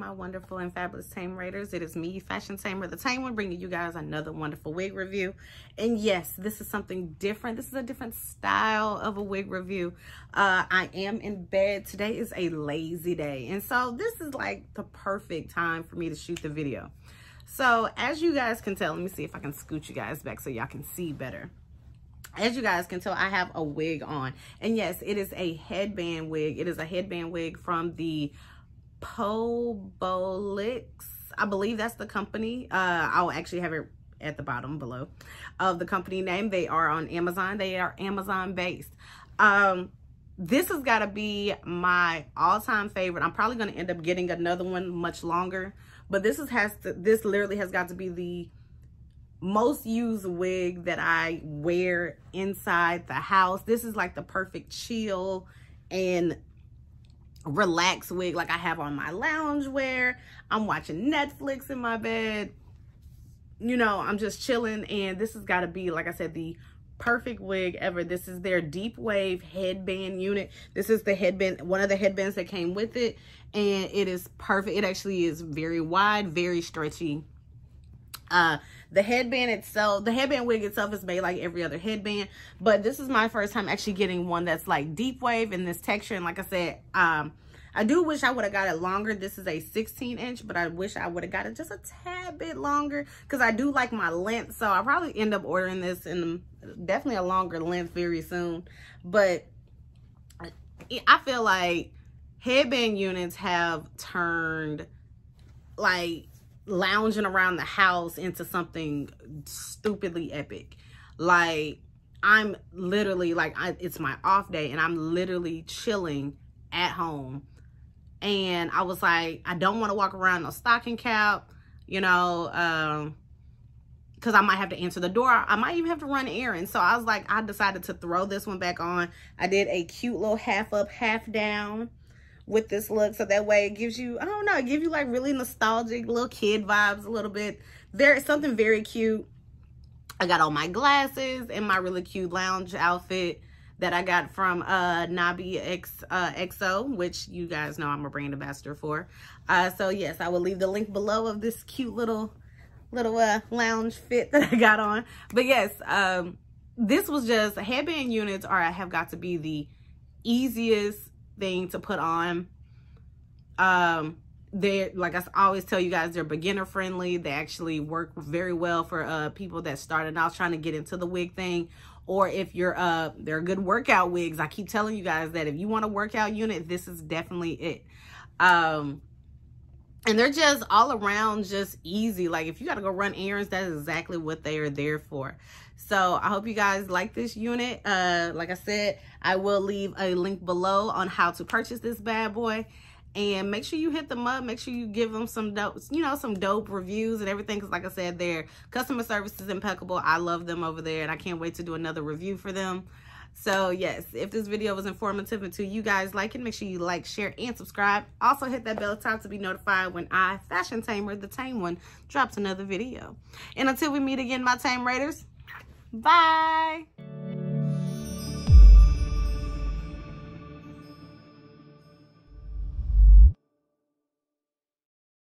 my wonderful and fabulous Tame Raiders. It is me, Fashion Tamer, the Tame One, bringing you guys another wonderful wig review. And yes, this is something different. This is a different style of a wig review. I am in bed. Today is a lazy day. And so this is like the perfect time for me to shoot the video. So as you guys can tell, let me see if I can scoot you guys back so y'all can see better. As you guys can tell, I have a wig on. And yes, it is a headband wig. It is a headband wig from the Pobolix. I believe that's the company. I'll actually have it at the bottom below of the company name. They are on Amazon. They are Amazon based. This has got to be my all-time favorite. I'm probably going to end up getting another one much longer. But this literally has got to be the most used wig that I wear inside the house. This is like the perfect chill and relax wig, like I have on my lounge wear. I'm watching Netflix in my bed, you know, I'm just chilling, and this has got to be, like I said, the perfect wig ever. This is their deep wave headband unit. This is the headband, one of the headbands that came with it, and it is perfect. It actually is very wide, very stretchy. The headband itself, the headband wig itself is made like every other headband, but this is my first time actually getting one that's like deep wave in this texture. And like I said, I do wish I would have got it longer. This is a 16-inch, but I wish I would have got it just a tad bit longer because I do like my length. So I'll probably end up ordering this in definitely a longer length very soon. But I feel like headband units have turned like lounging around the house into something stupidly epic. Like I'm literally like, it's my off day and I'm literally chilling at home, and I was like, I don't want to walk around no stocking cap, you know, because I might have to answer the door. I might even have to run errands. So I was like, I decided to throw this one back on. I did a cute little half up, half down with this look, so that way it gives you, I don't know, it gives you like really nostalgic little kid vibes a little bit. Something very cute. I got all my glasses and my really cute lounge outfit that I got from Nabi XO, which you guys know I'm a brand ambassador for. So yes, I will leave the link below of this cute little lounge fit that I got on. But yes, this was just, headband units have got to be the easiest thing to put on. They're, like I always tell you guys, they're beginner friendly. They actually work very well for people that started out trying to get into the wig thing, or if you're they're good workout wigs. I keep telling you guys that if you want a workout unit, this is definitely it. And they're just all around just easy. Like if you got to go run errands, that's exactly what they are there for. So I hope you guys like this unit. Like I said, I will leave a link below on how to purchase this bad boy. And make sure you hit them up. Make sure you give them some dope, you know, some dope reviews and everything. Because like I said, their customer service is impeccable. I love them over there, and I can't wait to do another review for them. So yes, if this video was informative and to you guys like it, make sure you like, share, and subscribe. Also hit that bell top to be notified when I, Fashion Tamer, the Tame One, drops another video. And until we meet again, my Tame Raiders, bye.